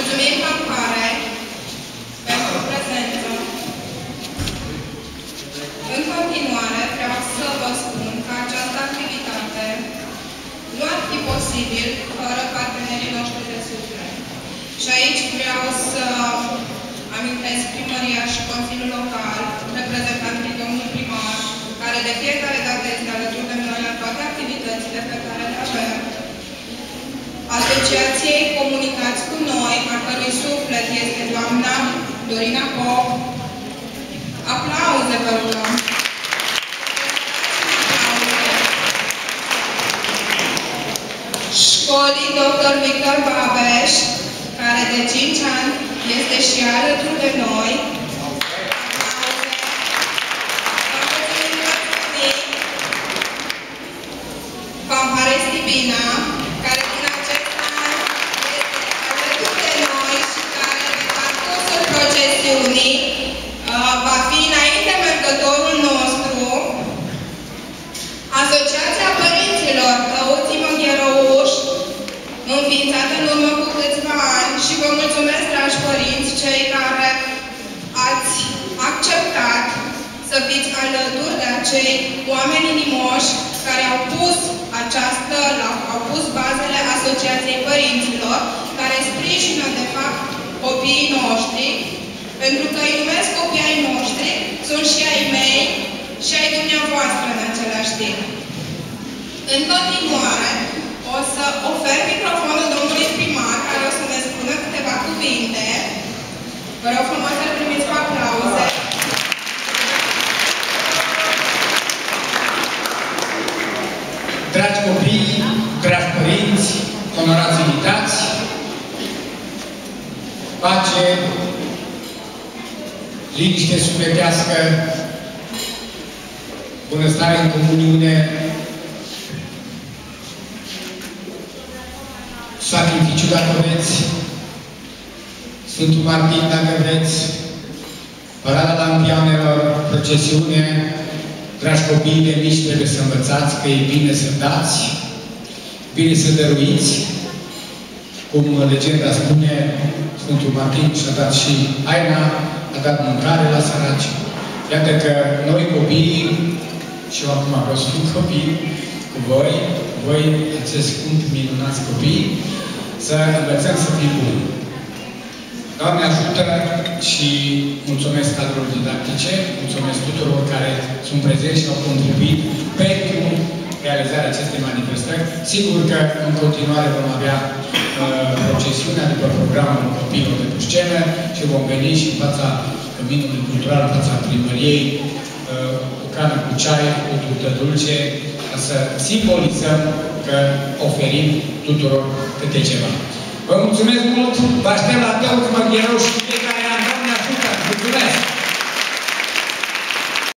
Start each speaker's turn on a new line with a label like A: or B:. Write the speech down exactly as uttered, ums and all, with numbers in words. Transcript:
A: Mulțumim, campare, pentru prezență. În continuare, vreau să vă spun că această activitate nu ar fi posibil fără partenerii noștri de suflet. Și aici vreau să amintesc primăria și Consiliul Local, reprezentanții domnului primar, care de fiecare dată este alături de noi la toate activitățile pe care le avem. Asociației Comunicați cu Noi, a cărui suflet este doamna Dorina Pop. Aplauze, vă rugăm! Școlii doctor Victor Babeș, care de cinci ani este și alături de noi. Campare Stibina, care din acest an este alături de noi și care pe parcursul procesiunii uh, va fi înainte mergătorul nostru. Asociația Părinților Tăuții Măgherăuș, înființată în urmă cu câțiva ani, și vă mulțumesc, dragi părinți, cei care ați acceptat să fiți alături de acei oameni inimoși care au pus această, au pus bazele Asociației Părinților, care sprijină, de fapt, copiii noștri, pentru că îi numesc copiii ai noștri, sunt și ai mei și ai dumneavoastră în același timp. În continuare, o să ofer microfonul domnului primar, care o să ne spună câteva cuvinte. Vă rog frumos să-l primiți cu aplauze.
B: Dragi copii, dragi părinți, onorați invitați, pace, liniște sufletească, bunăstare în comuniune, sacrificiu dacă vreți, Sfântul Martin dacă vreți, Parada Lampianelor, procesiune. Dragi copii de mici, trebuie să învățați că e bine să dați, bine să dăruiți. Cum legenda spune, Sfântul Martin și-a dat și haina, a dat mâncare la săraci. Iată că noi copiii, și eu acum vreau să fiu copii cu voi, voi, acest scump, minunați copii, să învățăm să fim buni. Doamne ajută și mulțumesc cadrul didactice, mulțumesc tuturor care sunt prezenți și au contribuit pentru realizarea acestei manifestări. Sigur că în continuare vom avea uh, procesiunea după programul copiilor de pe scenă și vom veni și în fața Căminului Cultural, în fața primăriei, uh, o cană cu ceai, o turtă dulce, ca să simbolizăm că oferim tuturor câte ceva. Vă mulțumesc mult, vă aștept la Tăuți Măgherăuș.